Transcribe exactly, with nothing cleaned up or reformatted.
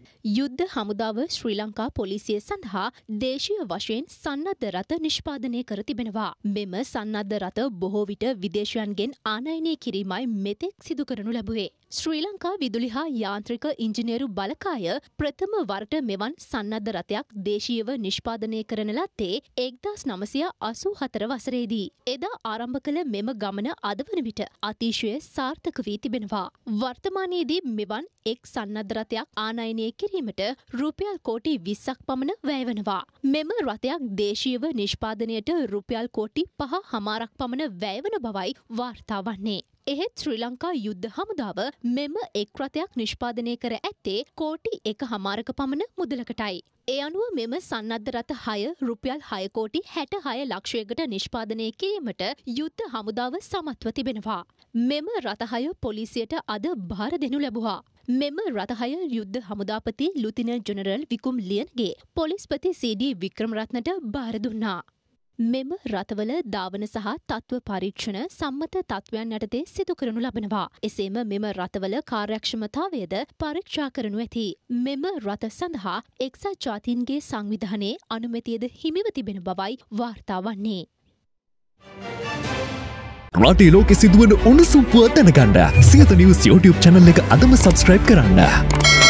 යුද්ධ හමුදාව ශ්‍රී ලංකා පොලිසිය සඳහා දේශීය වශයෙන් සන්නද්ධ රථ නිෂ්පාදනය කර තිබෙනවා. මෙම සන්නද්ධ රථ බොහෝ විට විදේශයන්ගෙන් ආනයනය කිරීමයි මෙතෙක් සිදු කරනු ලැබුවේ. ශ්‍රී ලංකා විදුලි හා යාන්ත්‍රික ඉංජිනේරු බලකාය ප්‍රථම වරට මෙවන් සන්නද්ධ රථයක් දේශීයව නිෂ්පාදනය කරන ලද්දේ එක්දාස් නවසිය අසූ හතර වසරේදී. එදා ආරම්භ කළ මෙම ගමන අද වන විට අතිශය සාර්ථක වී තිබෙනවා. වර්තමානයේදී මෙවන් එක් සන්නද්ධ රථයක් ආනයනය කිරීමට රුපියල් කෝටි විස්සක් පමණ වැයවනවා. මෙම රථයක් දේශීයව නිෂ්පාදනයට රුපියල් කෝටි පහ හමාරක් පමණ වැයවන බවයි වාර්තා වන්නේ. එහෙත් ශ්‍රී ලංකා යුද්ධ හමුදාව මෙම එක් රථයක් නිෂ්පාදනය කර ඇත්තේ කෝටි එක හමාරක පමණ මුදලකටයි. ඒ අනුව මෙම සන්නද්ධ රථ හය රුපියල් හය කෝටි හැට හය ලක්ෂයකට නිෂ්පාදනය කිරීමට යුද්ධ හමුදාව සමත්ව තිබෙනවා. මෙම රථ හය පොලිසියට අද භාර දෙනු ලැබුවා. මෙම රථහය යුද්ධ හමුදාපති ලුතිනන්ට් ජෙනරල් විකුම් ලියන්ගේ පොලිස්පති සී.ඩී. වික්‍රමරත්නට භාර දුන්නා. මෙම රථවල ධාවන සහ තත්ත්ව පරීක්ෂණ සම්මත තත්ත්වයන් යටතේ සිදු කරනු ලබනවා. එසේම මෙම රථවල කාර්යක්ෂමතාවයද පරීක්ෂා කරනු ඇති. මෙම රථ සඳහා එක්සත් ජාතීන්ගේ සංවිධානයේ අනුමැතියද හිමිව තිබෙන බවයි වාර්තා වන්නේ. රටේ ලෝකෙ සිදුවන උණුසුම් පුවත් දැනගන්න සියත නිවුස් YouTube channel එක අදම subscribe කරන්න.